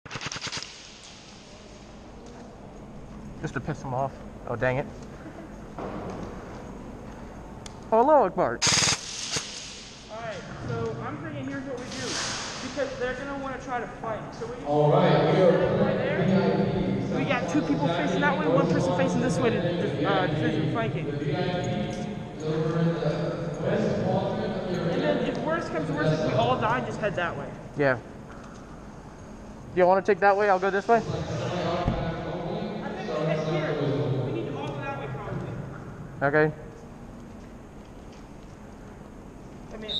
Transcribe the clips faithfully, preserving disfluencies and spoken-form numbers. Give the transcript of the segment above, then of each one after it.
Just to piss him off. Oh, dang it. Oh, hello, Akbar. Alright, so I'm thinking here's what we do. Because they're going to want to try to fight. So we Alright, we are right there. V I P. We got two people facing that way, one person facing this way to uh, defend flanking. And then if worst comes to worst, if we all die, just head that way. Yeah. Do you want to take that way? I'll go this way? I think we head here. We need to all go that way probably. Okay. I mean,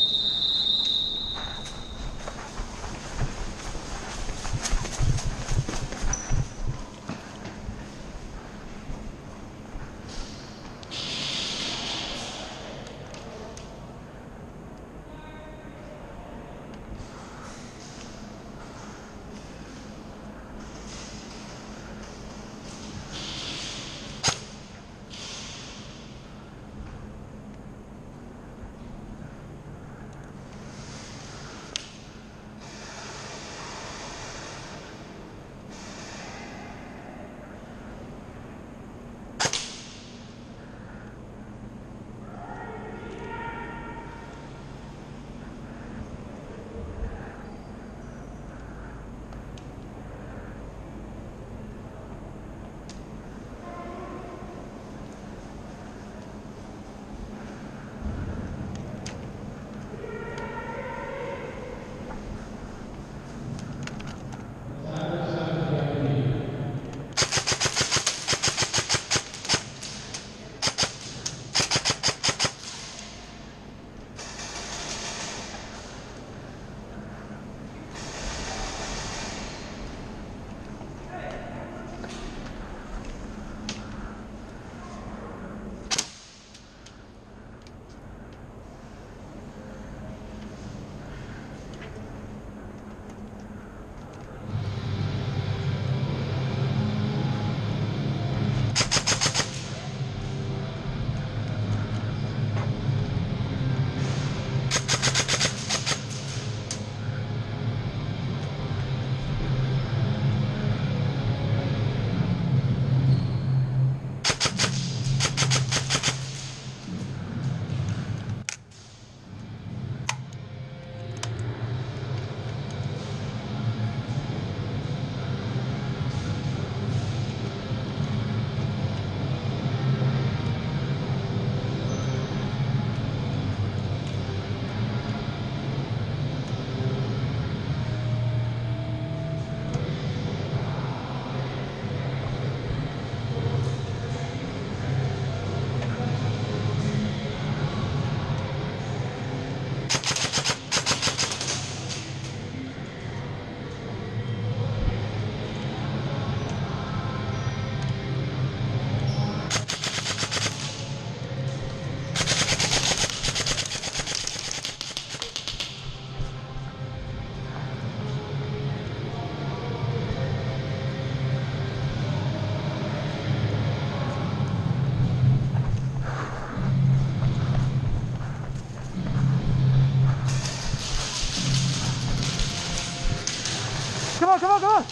Come on, come on, come on!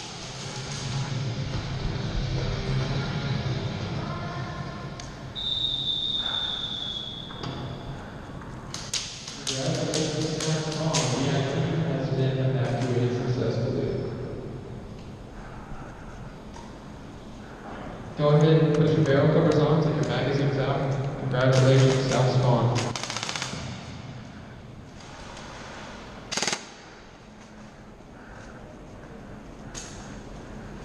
has been evacuated successfully. Go ahead and put your barrel covers on, take your magazines out. Congratulations, South Spawn.